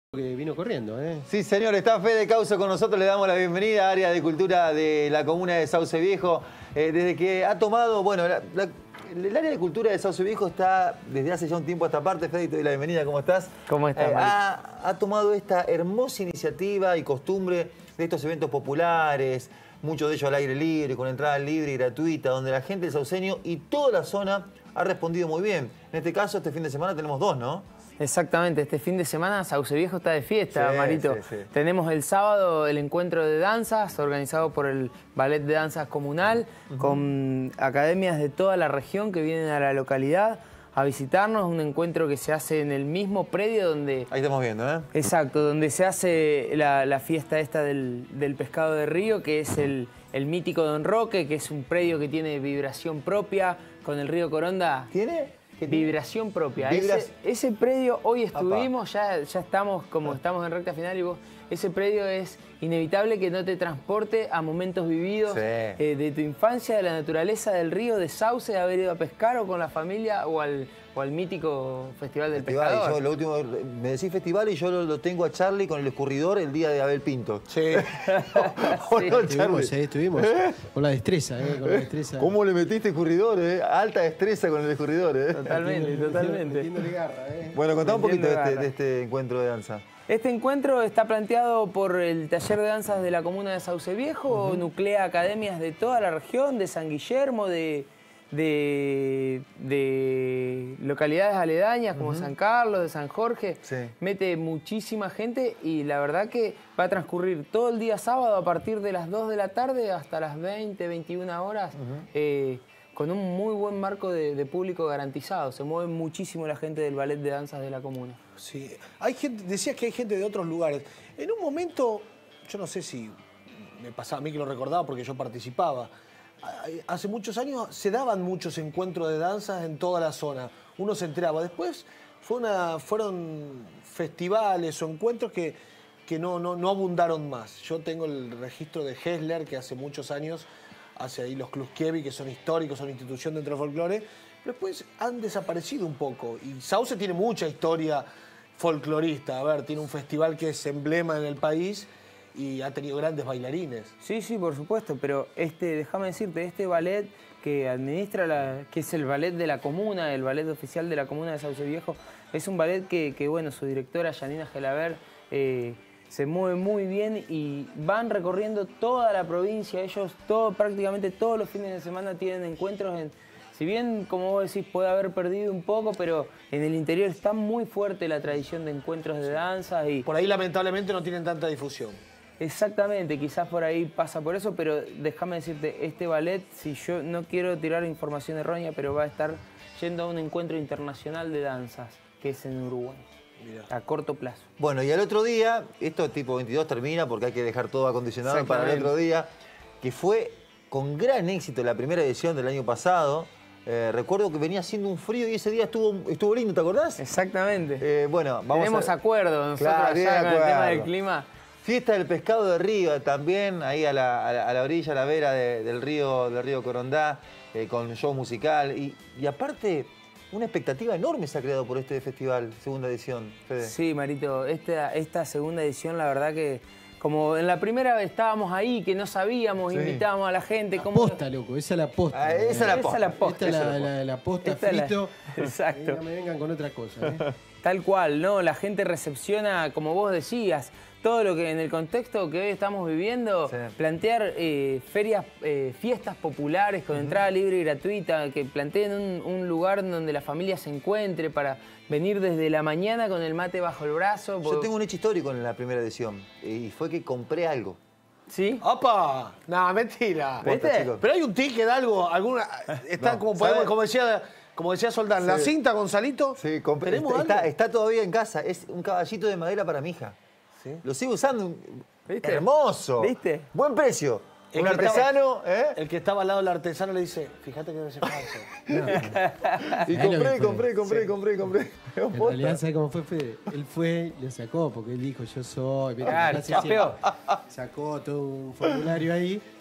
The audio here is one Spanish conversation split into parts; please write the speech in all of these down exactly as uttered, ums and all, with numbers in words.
Que vino corriendo, ¿eh? Sí, señor, está Fede Causo con nosotros, le damos la bienvenida a Área de Cultura de la Comuna de Sauce Viejo. Eh, desde que ha tomado, bueno, la, la, el área de cultura de Sauce Viejo está desde hace ya un tiempo a esta parte. Fede, te doy la bienvenida, ¿cómo estás? ¿Cómo estás, eh, ha, ha tomado esta hermosa iniciativa y costumbre de estos eventos populares, muchos de ellos al aire libre, con entrada libre y gratuita, donde la gente del sauceño y toda la zona ha respondido muy bien. En este caso, este fin de semana tenemos dos, ¿no? Exactamente, este fin de semana Sauce Viejo está de fiesta, sí, Marito. Sí, sí. Tenemos el sábado el encuentro de danzas organizado por el Ballet de Danzas Comunal, uh-huh. con academias de toda la región que vienen a la localidad a visitarnos. Un encuentro que se hace en el mismo predio donde... Ahí estamos viendo, ¿eh? Exacto, donde se hace la, la fiesta esta del, del pescado de río, que es el, el mítico Don Roque, que es un predio que tiene vibración propia con el río Coronda. ¿Tiene? Vibración propia. Vibras... Ese, ese predio, hoy estuvimos, ya, ya estamos como estamos en recta final y vos, ese predio es inevitable que no te transporte a momentos vividos sí. eh, de tu infancia, de la naturaleza del río, de Sauce, de haber ido a pescar o con la familia o al, o al mítico Festival del festival, Pescador. Yo, lo último, me decís festival y yo lo, lo tengo a Charlie con el escurridor el día de Abel Pinto. Sí. ¿O no, estuvimos, eh, estuvimos. ¿Eh? Con la destreza, eh, con la destreza. ¿Cómo le metiste escurridor, eh? Alta destreza con el escurridor, eh. Totalmente, totalmente. Metiéndole garra, eh. Bueno, contá un poquito de este, garra. de este encuentro de danza. Este encuentro está planteado por el Taller de Danzas de la Comuna de Sauce Viejo, uh-huh. nuclea academias de toda la región, de San Guillermo, de, de, de localidades aledañas como uh-huh. San Carlos, de San Jorge. Sí. Mete muchísima gente y la verdad que va a transcurrir todo el día sábado a partir de las dos de la tarde hasta las veinte, veintiuna horas. Uh-huh. eh, con un muy buen marco de, de público garantizado. Se mueve muchísimo la gente del Ballet de Danzas de la Comuna. Sí, hay gente, decías que hay gente de otros lugares. En un momento, yo no sé si me pasaba a mí que lo recordaba porque yo participaba, hace muchos años se daban muchos encuentros de danzas en toda la zona. Uno se enteraba. Después fue una, fueron festivales o encuentros que, que no, no, no abundaron más. Yo tengo el registro de Hessler, que hace muchos años hace ahí los Kluskiewicz, que son históricos, son institución dentro del folclore, pero después han desaparecido un poco. Y Sauce tiene mucha historia folclorista. A ver, tiene un festival que es emblema en el país y ha tenido grandes bailarines. Sí, sí, por supuesto, pero este, déjame decirte, este ballet que administra, la, que es el ballet de la comuna, el ballet oficial de la comuna de Sauce Viejo, es un ballet que, que bueno, su directora, Janina Gelaber, eh, se mueve muy bien y van recorriendo toda la provincia. Ellos todo, prácticamente todos los fines de semana tienen encuentros. En, si bien, como vos decís, puede haber perdido un poco, pero en el interior está muy fuerte la tradición de encuentros de danza. Y por ahí lamentablemente no tienen tanta difusión. Exactamente, quizás por ahí pasa por eso, pero déjame decirte, este ballet, si yo no quiero tirar información errónea, pero va a estar yendo a un encuentro internacional de danzas, que es en Uruguay. Mirá. A corto plazo. Bueno, y al otro día, esto tipo veintidós termina porque hay que dejar todo acondicionado para el otro día, que fue con gran éxito la primera edición del año pasado. Eh, recuerdo que venía haciendo un frío y ese día estuvo, estuvo lindo, ¿te acordás? Exactamente. Eh, bueno, vamos Tenemos a... acuerdo nosotros claro, allá con el tema del clima. Fiesta del pescado de río también, ahí a la, a la, a la orilla, a la vera de, del, río, del río Corondá, eh, con show musical. Y, y aparte... una expectativa enorme se ha creado por este festival, segunda edición, Fede. Sí, Marito, esta, esta segunda edición, la verdad que como en la primera estábamos ahí, que no sabíamos, sí. invitábamos a la gente. La ¿cómo... posta, loco, esa es la posta. Ah, esa es la posta. Esa es la posta. Esta es la, la, la posta esta frito. La... Exacto. No me vengan con otra cosa, ¿eh? Tal cual, ¿no? La gente recepciona, como vos decías, todo lo que en el contexto que hoy estamos viviendo, sí. plantear eh, ferias, eh, fiestas populares con uh-huh. entrada libre y gratuita, que planteen un, un lugar donde la familia se encuentre para venir desde la mañana con el mate bajo el brazo. Yo tengo un hecho histórico en la primera edición y fue que compré algo. ¿Sí? ¡Opa! No, mentira. ¿Viste? Pero hay un ticket, algo, alguna... Está no, como, podemos, como decía... Como decía Soldán, sí. la cinta, Gonzalito. Sí, compré. Está, está, está todavía en casa. Es un caballito de madera para mi hija. ¿Sí? Lo sigo usando. ¿Viste? Hermoso. ¿Viste? Buen precio. El un artesano. Estaba, ¿eh? El que estaba al lado del artesano le dice, fíjate que debe ser falso. No, no. Y compré, compré, compré, sí. compré, compré. En realidad, ¿sabes cómo fue, Fede? Él fue, lo sacó, porque él dijo, yo soy. Claro, chapeó. Sacó todo un formulario ahí.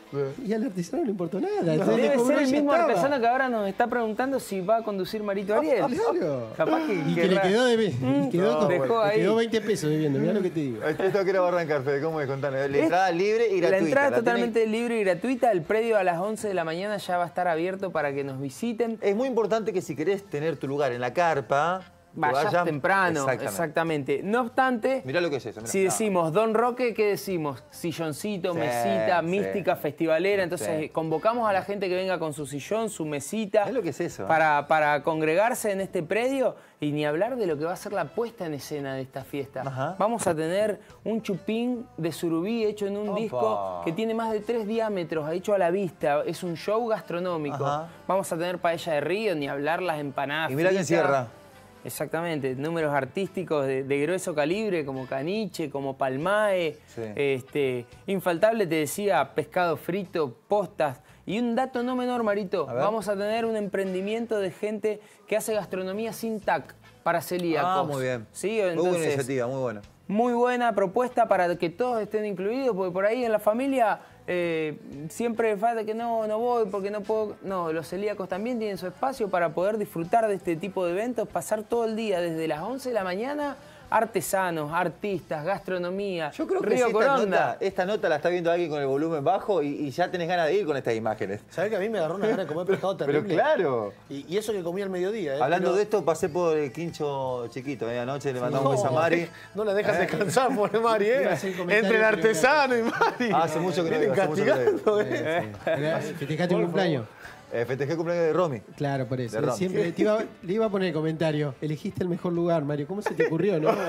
Y al artesano no le importó nada. Entonces le Debe cobró ser y el ya mismo estaba. artesano que ahora nos está preguntando si va a conducir Marito Ariel. Claro. Capaz que, Y que querrá- le quedó, de, y quedó, No, con- dejó le ahí. quedó veinte pesos debiendo. Mirá lo que te digo. Esto quiero arrancar, Fede, ¿cómo es? Contanos. La Es- entrada libre y gratuita. La entrada es ¿La totalmente tienen? libre y gratuita. El predio a las once de la mañana ya va a estar abierto para que nos visiten. Es muy importante que si querés tener tu lugar en la carpa, que Vayas vayas temprano, Exactamente. exactamente. No obstante, Mirá lo que es eso. mirá. si decimos Don Roque, ¿qué decimos? Silloncito, Sí, mesita, sí. mística, festivalera. Entonces Sí. convocamos a la gente que venga con su sillón, su mesita. Es lo que es eso, ¿eh? Para, para congregarse en este predio y ni hablar de lo que va a ser la puesta en escena de esta fiesta. Ajá. Vamos a tener un chupín de surubí hecho en un Opa. disco que tiene más de tres diámetros, hecho a la vista. Es un show gastronómico. Ajá. Vamos a tener paella de río, ni hablar las empanadas Y mirá quién fritas. cierra. Exactamente, números artísticos de, de grueso calibre como caniche, como palmae, Sí. este, infaltable te decía, pescado frito, postas. Y un dato no menor, Marito, A ver. vamos a tener un emprendimiento de gente que hace gastronomía sin T A C para celíacos. Ah, muy bien. ¿Sí? Muy buena Entonces, iniciativa, muy buena. muy buena propuesta para que todos estén incluidos, porque por ahí en la familia eh, siempre falta que no, no voy porque no puedo. No, los celíacos también tienen su espacio para poder disfrutar de este tipo de eventos, pasar todo el día desde las once de la mañana. Artesanos, artistas, gastronomía, Yo creo que Río si esta Coronda. nota, esta nota la está viendo alguien con el volumen bajo y, y ya tenés ganas de ir con estas imágenes. ¿Sabés que a mí me agarró una gana de comer pescado terrible? Pero claro. Y, y eso que comí al mediodía, ¿eh? Hablando Pero- de esto, pasé por el quincho chiquito. ¿eh? Anoche le mandamos un beso a No, Mari. no la dejas descansar, pobre Mari, ¿eh? Iba a hacer comentario, Entre el pero artesano y Mari. Ah, hace mucho que no Vienen digo, hace mucho que no castigando, digo. ¿eh? Era- Festejaste un cumpleaños. Eh, festejé el cumpleaños de Romy. Claro, por De eso. Ron. Siempre te iba, le iba a poner el comentario. Elegiste el mejor lugar, Mario. ¿Cómo se te ocurrió, no?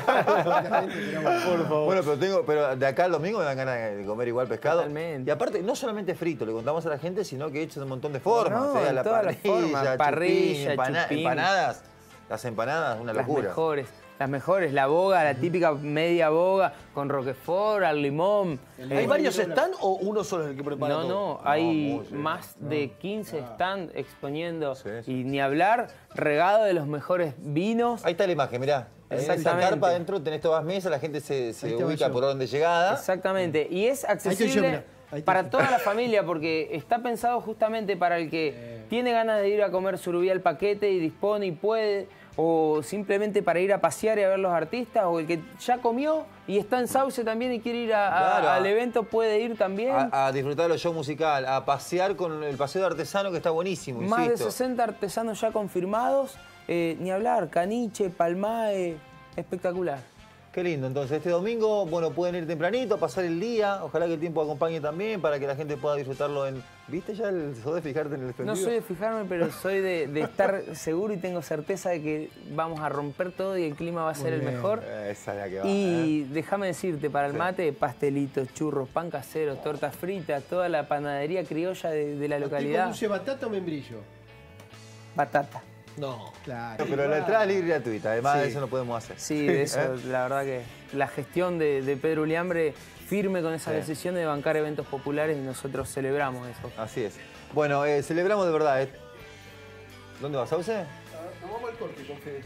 Por favor. Bueno, pero tengo, pero de acá al domingo me dan ganas de comer igual pescado. Totalmente. Y aparte, no solamente frito, le contamos a la gente, sino que he hecho de un montón de formas. No, o sea, en la todas las parrilla, formas, chupín, parrilla, empana- chupín. empanadas. Las empanadas, una Las locura. mejores, las mejores. La boga, la típica media boga, con roquefort, al limón. ¿Hay Eh, varios stand o uno solo es el que prepara No, todo? no, hay muy, sí. más de quince stands exponiendo Sí, sí. y ni hablar, regado de los mejores vinos. Ahí está la imagen, mirá. En esa Exactamente. carpa adentro tenés todas mesas, la gente se, se Ahí estaba ubica yo. por orden de llegada. Exactamente, y es estoy yo, accesible mirá. Ahí estoy para yo. toda la familia porque está pensado justamente para el que tiene ganas de ir a comer surubí al paquete y dispone y puede, o simplemente para ir a pasear y a ver los artistas, o el que ya comió y está en Sauce también y quiere ir a- a- Claro. al evento puede ir también. A, a disfrutar de los shows musical, a pasear con el paseo de artesano que está buenísimo, Más de insisto. sesenta artesanos ya confirmados, eh, ni hablar, caniche, palmae, espectacular. Qué lindo, entonces este domingo, bueno, pueden ir tempranito, a pasar el día, ojalá que el tiempo acompañe también para que la gente pueda disfrutarlo en... ¿Viste ya el sos de fijarte en el No extendido? soy de fijarme, pero soy de, de estar seguro y tengo certeza de que vamos a romper todo y el clima va a ser el bien. mejor. Eh, Esa es la que va. Y ¿eh? déjame decirte, para el mate, pastelitos, churros, pan casero, tortas fritas, toda la panadería criolla de, de la ¿Tipo localidad. dulce batata o membrillo? Batata. No. Claro. Pero la entrada es libre y gratuita, además de Sí. eso no podemos hacer. Sí, de eso, ¿Eh? la verdad que la gestión de, de Pedro Uliambre firme con esa Sí. decisión de bancar eventos populares y nosotros celebramos eso. Así es. Bueno, eh, celebramos de verdad. ¿eh? ¿Dónde vas, Sauce? Nos vamos al corte con Fede.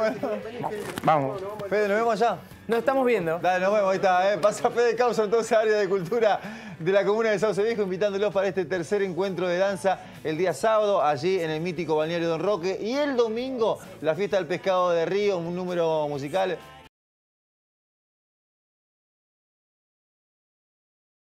Vamos. Fede, ¿nos vemos allá? Nos estamos viendo. Dale, nos vemos, ahí está. ¿eh? Pasa Fede Causa, entonces, área de cultura de la comuna de Sauce Viejo, invitándolos para este tercer encuentro de danza el día sábado, allí en el mítico balneario Don Roque. Y el domingo, la fiesta del pescado de Río, un número musical